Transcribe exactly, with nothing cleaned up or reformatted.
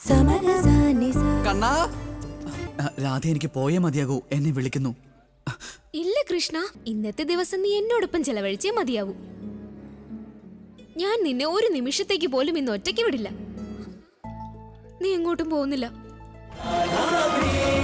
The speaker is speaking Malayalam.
കണ്ണാ, രാധ എനിക്ക് പോയേ മതിയാകൂ, എന്നെ വിളിക്കുന്നു. ഇല്ല കൃഷ്ണ, ഇന്നത്തെ ദിവസം നീ എന്നോടൊപ്പം ചെലവഴിച്ചേ മതിയാവൂ. ഞാൻ നിന്നെ ഒരു നിമിഷത്തേക്ക് പോലും ഇന്ന് ഒറ്റയ്ക്ക് വിടില്ല. നീ എങ്ങോട്ടും പോകുന്നില്ല.